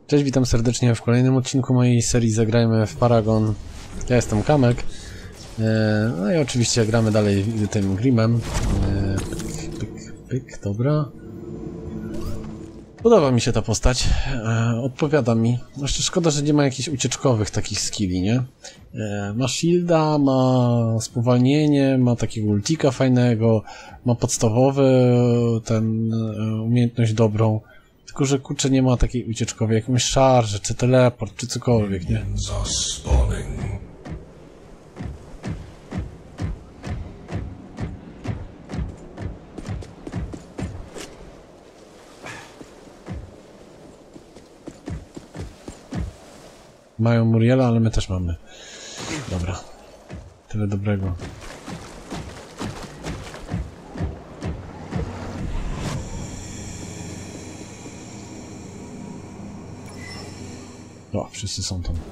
Cześć, witam serdecznie w kolejnym odcinku mojej serii Zagrajmy w Paragon. Ja jestem Kamek. No i oczywiście gramy dalej tym Grimem. Pyk, dobra. Podoba mi się ta postać. Odpowiada mi. Jeszcze szkoda, że nie ma jakichś ucieczkowych takich skilli, nie? Ma shielda, ma spowalnienie, ma takiego ultika fajnego, ma podstawowy umiejętność dobrą. Tylko, że kurczę nie ma takiej ucieczkowej, jakąś szarżę, czy teleport, czy cokolwiek, nie? Mają Muriela, ale my też mamy. Dobra. Tyle dobrego. O, wszyscy są tam.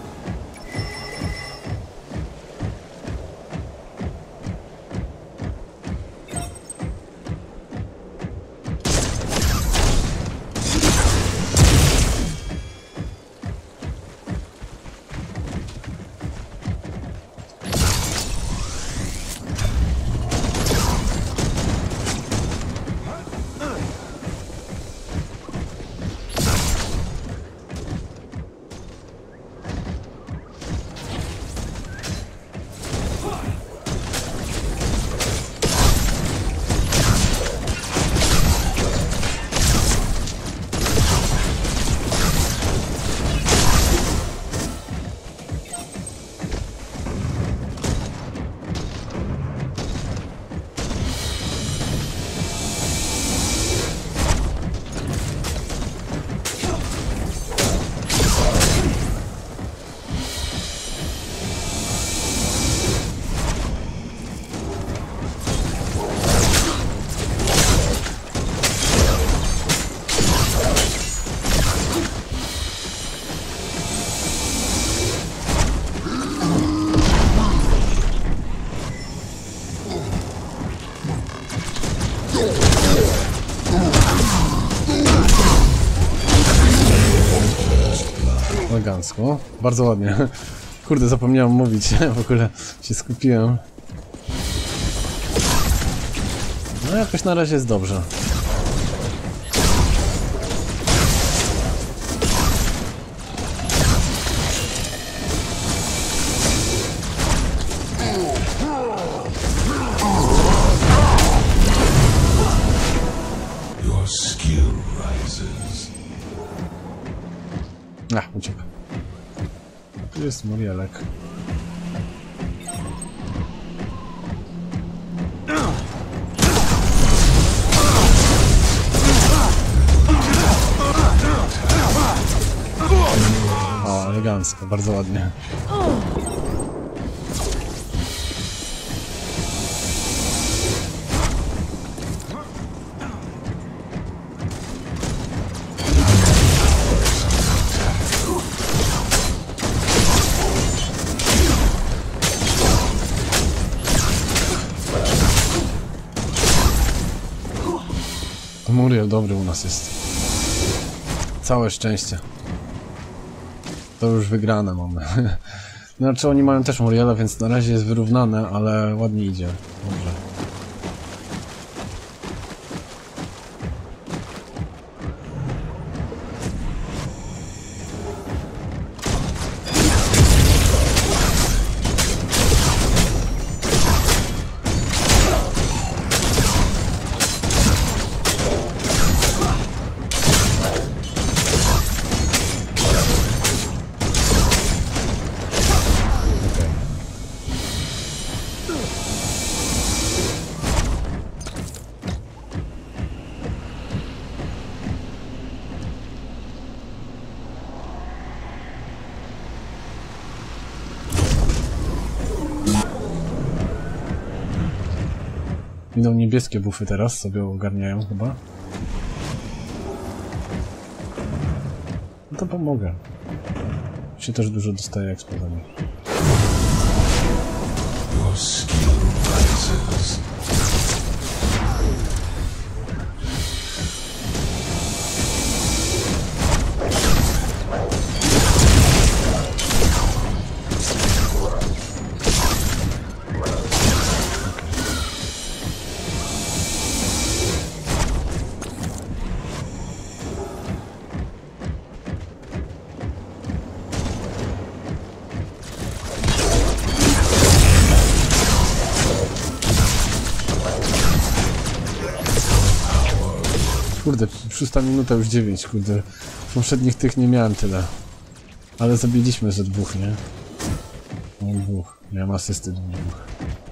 Elegancko. Bardzo ładnie. Kurde, zapomniałem mówić. W ogóle się skupiłem. No jakoś na razie jest dobrze. Uciekł. Tu jest Murielek. O, elegancko, bardzo ładnie. Muriel dobry u nas jest. Całe szczęście. To już wygrane mamy. Znaczy oni mają też Muriela, więc na razie jest wyrównane, ale ładnie idzie. Dobrze. Idą niebieskie bufy teraz, sobie ogarniają chyba. No to pomogę. Się też dużo dostaje eksplozami. kurde, 6 minuta już 9, kurde. W poprzednich tych nie miałem tyle. Ale zabiliśmy ze dwóch, nie? No dwóch. Miałem asysty do dwóch.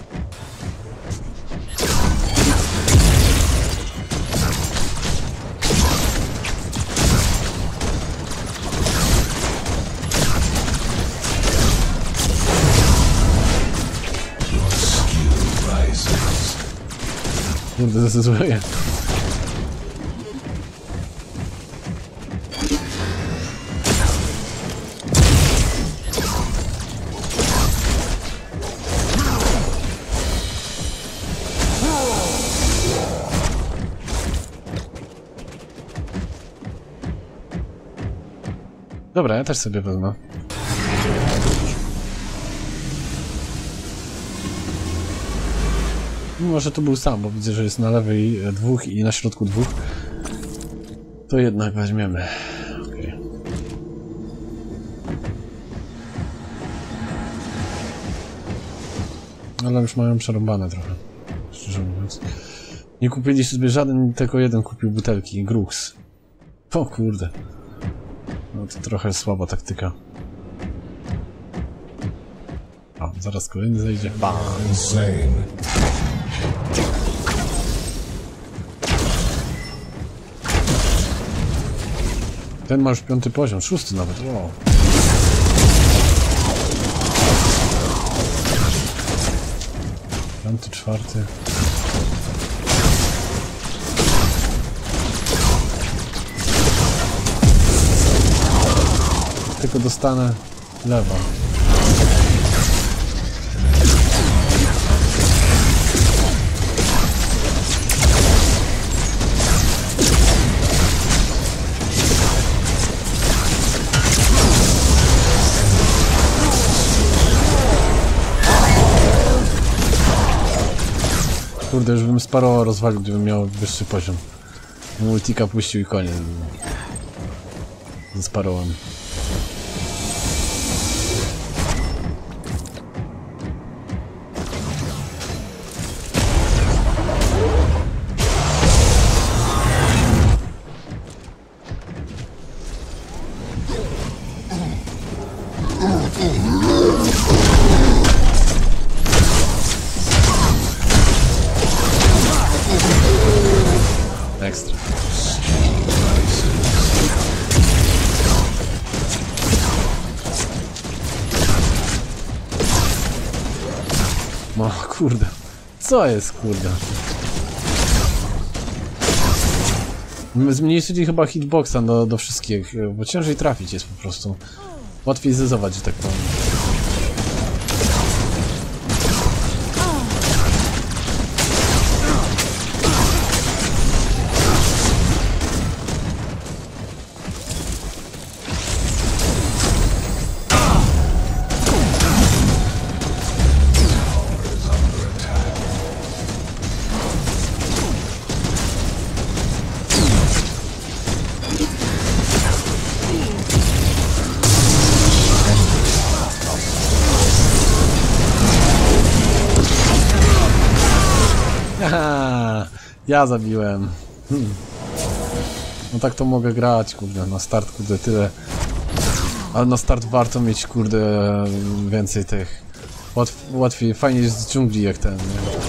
Kurde, zdecyduję. Dobra, ja też sobie wezmę. Mimo, że to był sam, bo widzę, że jest na lewej dwóch i na środku dwóch. To jednak weźmiemy. Okay. Ale już mają przerąbane trochę. Szczerze mówiąc. Nie kupili sobie żaden, tylko jeden kupił butelki. Gruchs. O kurde. No to trochę słaba taktyka. A, zaraz kolejny zejdzie. Bam! Ten ma już 5. poziom, 6. nawet. Wow. Piąty, 4. Tylko dostanę lewa. Kurde, już bym Sparrowa rozwalił, gdybym miał wyższy poziom. Multika puścił i koniec. Ze Sparrowem. Ekstra. No kurde. Co jest kurde? Zmniejszyli chyba hitboxa do wszystkich, bo ciężej trafić jest po prostu. Łatwiej zezować, że tak powiem. Haha, ja zabiłem. No tak to mogę grać, kurde, na start, kurde, tyle. Ale na start warto mieć, kurde, więcej tych. Łatwiej, fajnie jest z dżungli jak ten, nie?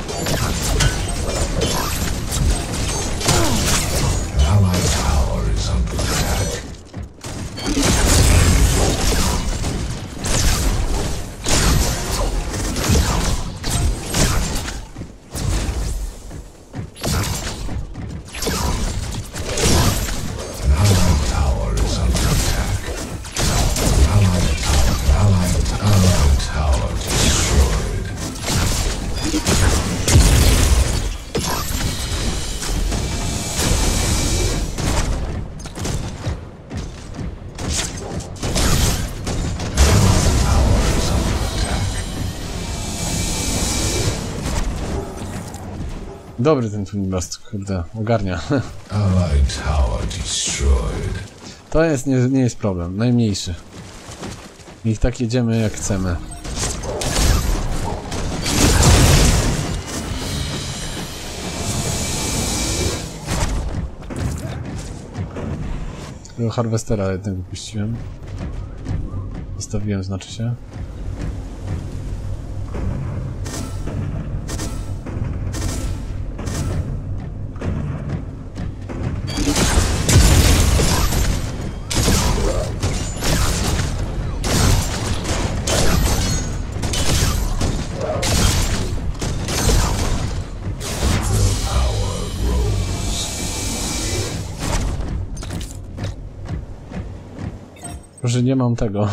Dobry ten Twin Blast, kurde, ogarnia. To jest, nie jest problem, najmniejszy. Niech tak jedziemy jak chcemy. Tego harwestera jednego puściłem. Zostawiłem, znaczy się. Że nie mam tego.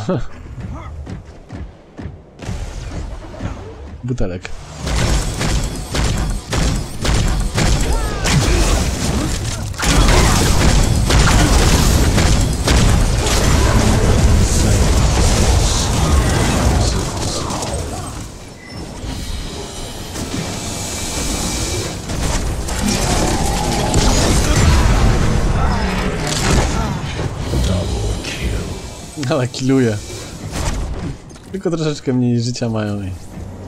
Butelek. Ale killuje. Tylko troszeczkę mniej życia mają i...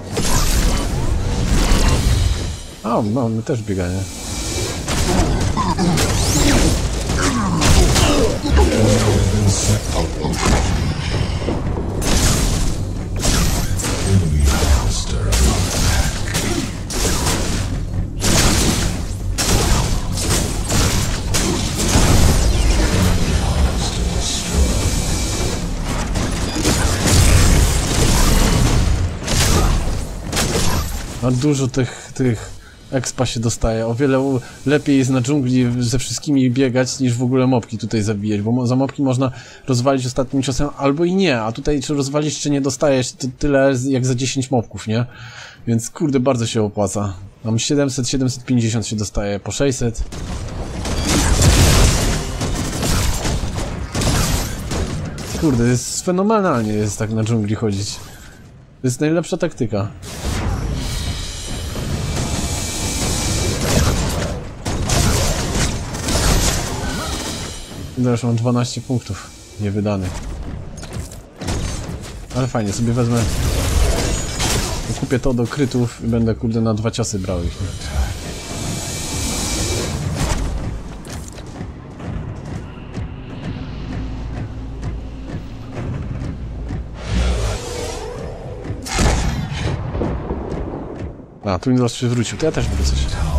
O, no, my też bieganie. A dużo tych expa się dostaje. O wiele lepiej jest na dżungli ze wszystkimi biegać, niż w ogóle mobki tutaj zabijać, bo za mobki można rozwalić ostatnim ciosem albo i nie, a tutaj czy rozwalisz, czy nie dostajesz, to tyle jak za 10 mobków, nie? Więc kurde, bardzo się opłaca. Mam 700, 750 się dostaje, po 600. Kurde, jest fenomenalnie jest tak na dżungli chodzić. To jest najlepsza taktyka. Teraz mam 12 punktów niewydanych. Ale fajnie, sobie wezmę... Kupię to do krytów i będę kurde na 2 ciosy brał ich. A, tu Indros się wrócił, to ja też będę coś.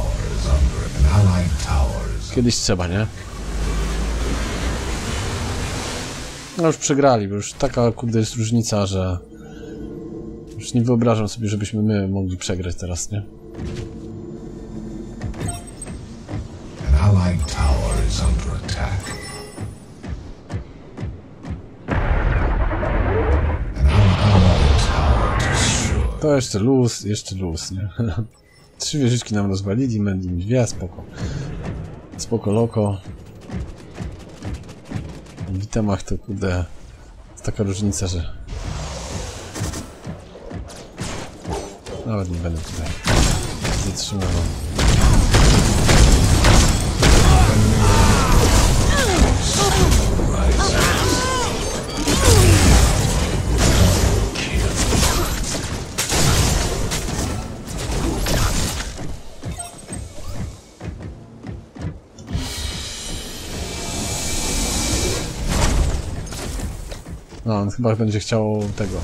Kiedyś trzeba, nie? No już przegrali, bo już taka kurde jest różnica, że już nie wyobrażam sobie, żebyśmy my mogli przegrać teraz, nie? To jeszcze luz, nie? 3 wieżyczki nam rozwalili, Mending 2, spoko. Spoko loko. W itemach to kurde jest taka różnica, że nawet nie będę tutaj zatrzymał. No, on chyba będzie chciał tego.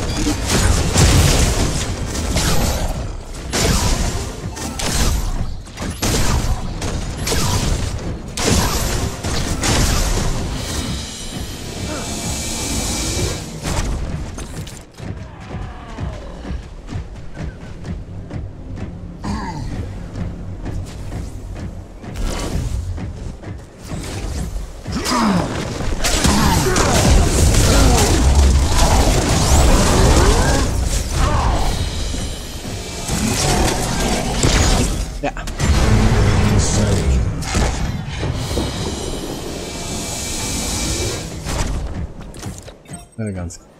Elegancko.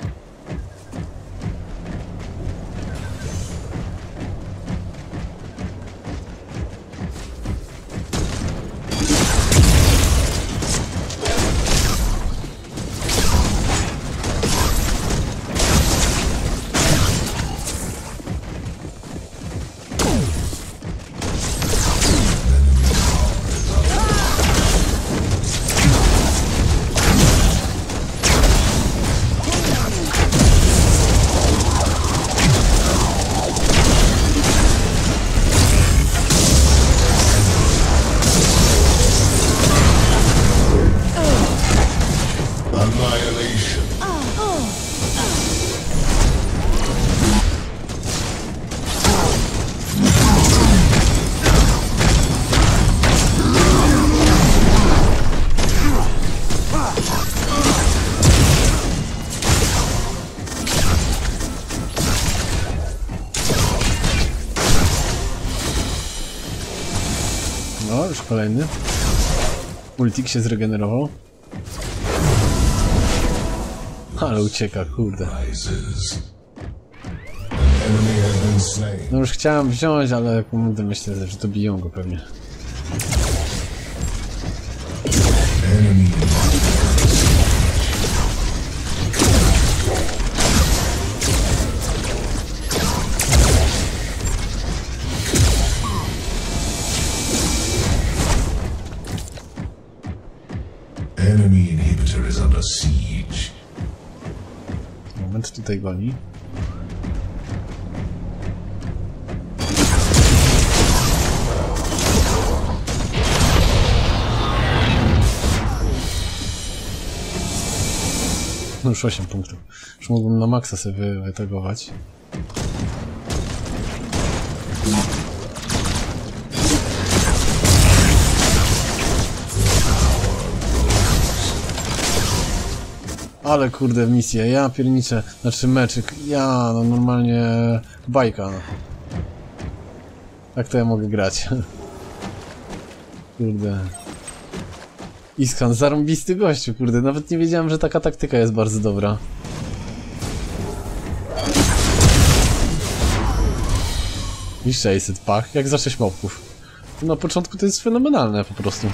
Annihilation. No, już kolejny. Ultik się zregenerował. Ale ucieka, kurde. No już chciałem wziąć, ale kurde, myślę, że to biją go pewnie. Enemy inhibitor is under siege. Moment, tutaj goni. No już 8 punktów. Już mógłbym na maksa sobie wytagować. Ale kurde misję, ja pierniczę, znaczy meczyk, ja no normalnie bajka. No. Jak to ja mogę grać? Kurde. Iskan, zarąbisty gościu, kurde, nawet nie wiedziałem, że taka taktyka jest bardzo dobra. I 600 pach, jak za 6 mobków. Na początku to jest fenomenalne po prostu.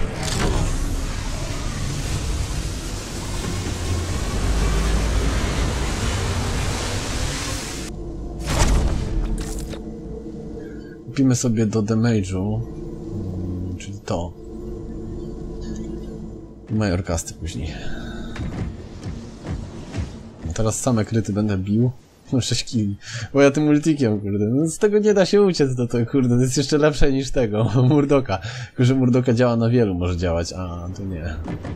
Kupimy sobie do damage'u, czyli to. I major casty później. No teraz same kryty będę bił. 6 killi. Bo ja tym ultikiem, kurde. No z tego nie da się uciec do tego, kurde. To jest jeszcze lepsze niż tego. Murdoka. Tylko że Murdoka działa na wielu, może działać. A, to nie.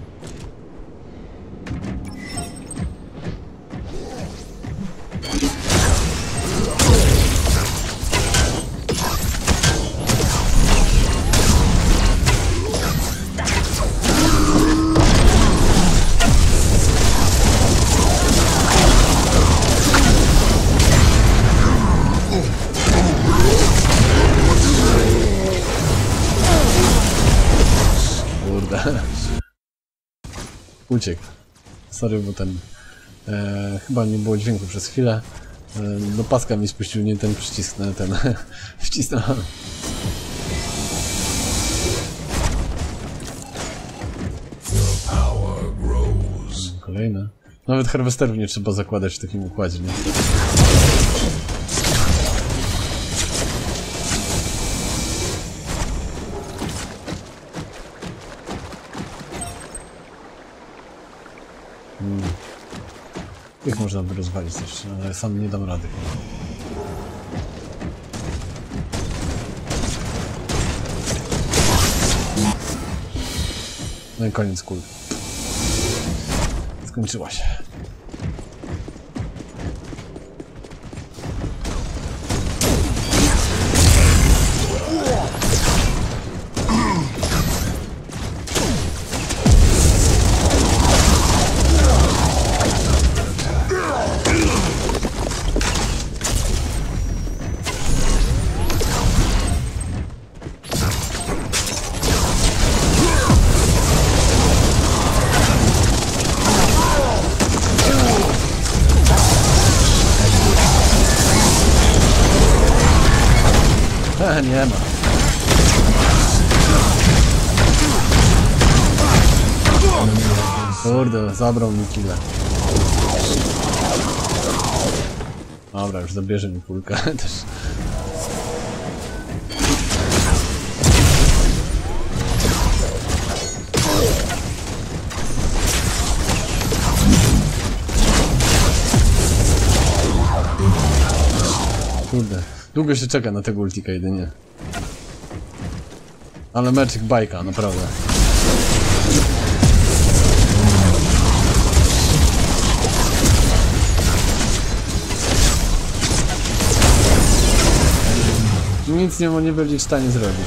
Uciekł. Sorry, bo ten... chyba nie było dźwięku przez chwilę. Do paska mi spuścił nie ten przycisk, ten... wcisnąłem. Kolejne. Nawet harwesterów nie trzeba zakładać w takim układzie, nie? Ich można by rozwalić jeszcze, ale sam nie dam rady. No i koniec kul. Skończyła się. Nie ma. Kurde, zabrał mi killa. Dobra, już zabierze mi kulkę też. Kurde. Długo się czeka na tego ultika jedynie. Ale meczyk bajka, naprawdę. Nic nie byli w stanie zrobić.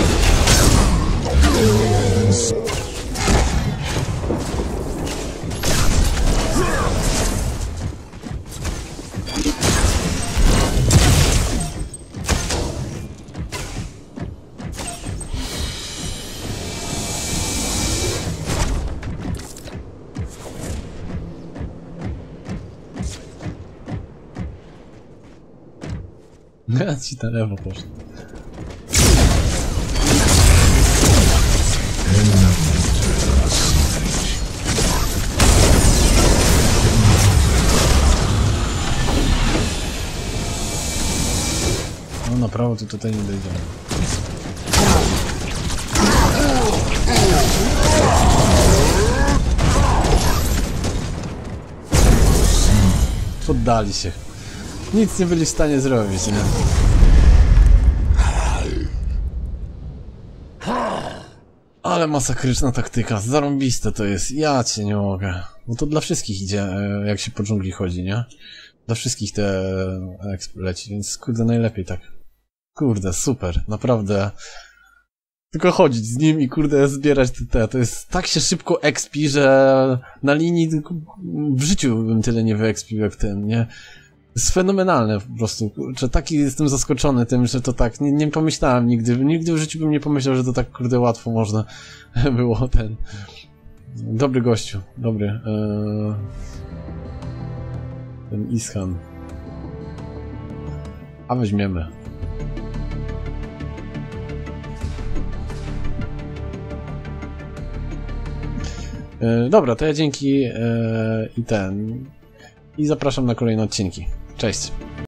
Ja ci na lewo poszedł. No na prawo to tutaj nie dojdziemy. Poddali się. Nic nie byli w stanie zrobić, nie? Ale masakryczna taktyka, zarąbiste to jest, ja cię nie mogę. No to dla wszystkich idzie, jak się po dżungli chodzi, nie? Dla wszystkich te exp leci, więc kurde najlepiej tak. Kurde, super, naprawdę. Tylko chodzić z nim i kurde zbierać te. To jest tak się szybko expi, że na linii w życiu bym tyle nie wyexpił jak ten, nie? To jest fenomenalne po prostu, kurczę, taki jestem zaskoczony tym, że to tak, nie pomyślałem nigdy w życiu bym nie pomyślał, że to tak kurde łatwo można było ten... Dobry gościu, dobry. Ten Ishan. A weźmiemy. Dobra, to ja dzięki i zapraszam na kolejne odcinki. Cześć!